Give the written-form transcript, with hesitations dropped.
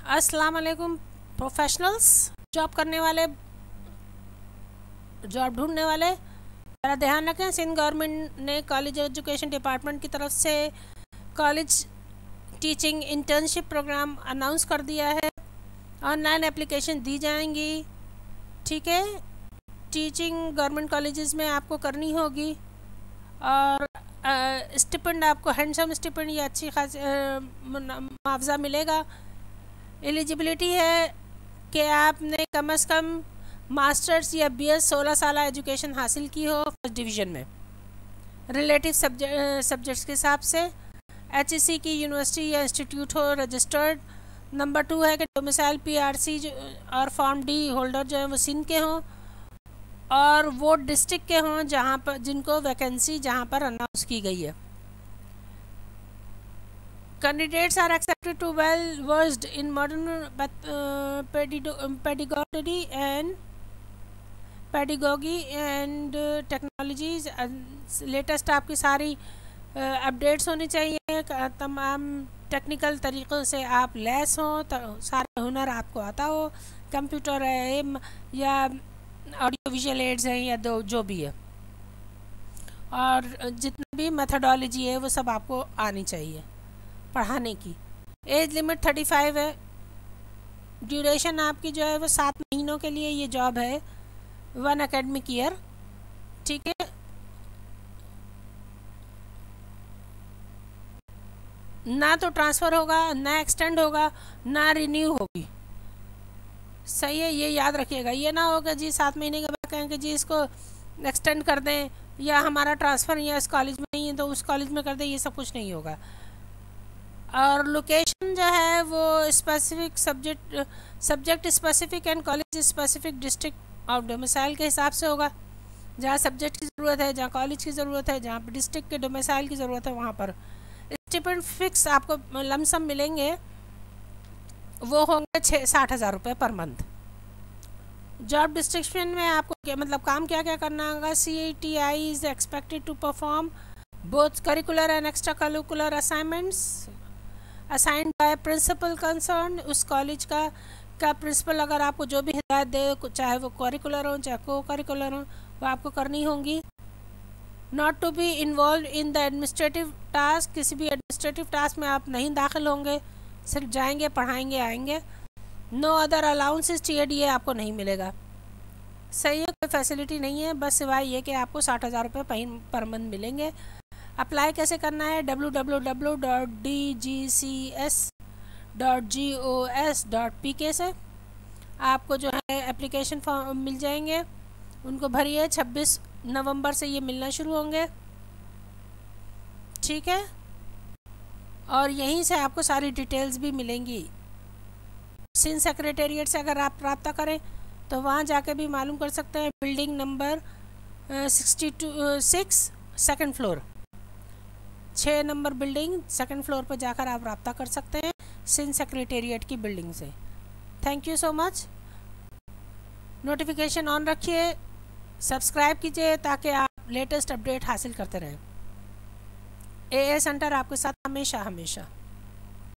अस्सलाम वालेकुम professionals, job करने वाले, जॉब ढूंढने वाले, ज़रा ध्यान रखें। सिंध गवर्नमेंट ने कॉलेज एजुकेशन डिपार्टमेंट की तरफ से college teaching internship program announce कर दिया है। ऑनलाइन एप्लीकेशन दी जाएंगी, ठीक है। टीचिंग गवर्नमेंट कॉलेजेस में आपको करनी होगी और स्टिपेंड आपको हैंडसम स्टिपेंड या अच्छी खासी मुआवजा मिलेगा। एलिजिबिलिटी है कि आपने कम से कम मास्टर्स या बीएस 16 साल एजुकेशन हासिल की हो फर्स्ट डिवीज़न में रिलेटिव सब्जेक्ट्स के हिसाब से, एचईसी की यूनिवर्सिटी या इंस्टीट्यूट हो रजिस्टर्ड। नंबर 2 है कि डोमिसाइल पीआरसी और फॉर्म डी होल्डर जो है वो सिंध के हों और वो डिस्ट्रिक्ट के हों जहाँ पर जिनको वैकेंसी जहाँ पर अनाउंस की गई है। Candidates are accepted to well versed in modern pedagogy and technologies। Latest आपकी सारी अपडेट्स होनी चाहिए, तमाम टेक्निकल तरीक़ों से आप लैस हों, सारे हुनर आपको आता हो, कंप्यूटर है या ऑडियो विजुअल एड्स हैं या जो भी है, और जितना भी मेथडोलॉजी है वो सब आपको आनी चाहिए पढ़ाने की। एज लिमिट 35 है। ड्यूरेशन आपकी जो है वो 7 महीनों के लिए ये जॉब है, 1 एकेडमिक ईयर, ठीक है। ना तो ट्रांसफ़र होगा, ना एक्सटेंड होगा, ना रिन्यू होगी, सही है। ये याद रखिएगा, ये ना होगा जी 7 महीने के बाद कहें कि जी इसको एक्सटेंड कर दें या हमारा ट्रांसफ़र या इस कॉलेज में नहीं है तो उस कॉलेज में कर दें, ये सब कुछ नहीं होगा। और लोकेशन जो है वो specific subject specific and college specific district और डोमिसाइल के हिसाब से होगा। जहाँ सब्जेक्ट की ज़रूरत है, जहाँ कॉलेज की ज़रूरत है, जहाँ पर डिस्ट्रिक्ट के डोमिसाइल की ज़रूरत है, वहाँ पर स्टिपेंड फिक्स आपको लमसम मिलेंगे, वो होंगे 60,000 रुपये पर मंथ। जॉब डिस्क्रिप्शन में आपको क्या मतलब काम क्या क्या करना होगा। CETI is expected to perform both curricular and extra curricular assignments assigned by principal concern. उस कॉलेज का प्रिंसिपल अगर आपको जो भी हिदायत दे, चाहे वो करिकुलर हो चाहे को करिकुलर हो, वो आपको करनी होंगी। Not to be involve in the administrative task, किसी भी एडमिनिस्ट्रेटिव टास्क में आप नहीं दाखिल होंगे, सिर्फ जाएंगे पढ़ाएंगे आएंगे। नो अदर अलाउंसेस TADA आपको नहीं मिलेगा, सही है। कोई फैसिलिटी नहीं है, बस सिवाय ये कि आपको 60,000 रुपये पर मंथ मिलेंगे। अप्लाई कैसे करना है, www.dgcs.gos.pk से आपको जो है एप्लीकेशन फॉर्म मिल जाएंगे, उनको भरिए। 26 नवंबर से ये मिलना शुरू होंगे, ठीक है। और यहीं से आपको सारी डिटेल्स भी मिलेंगी। सिंध सेक्रेटेरिएट से अगर आप रब्ता करें तो वहाँ जाके भी मालूम कर सकते हैं। Building number 62 second floor, 6 number building second floor पर जाकर आप रब्ता कर सकते हैं सिंध सेक्रेटेरिएट की बिल्डिंग से। Thank you so much. Notification on रखिए, सब्सक्राइब कीजिए ताकि आप लेटेस्ट अपडेट हासिल करते रहें। AA सेंटर आपके साथ हमेशा हमेशा।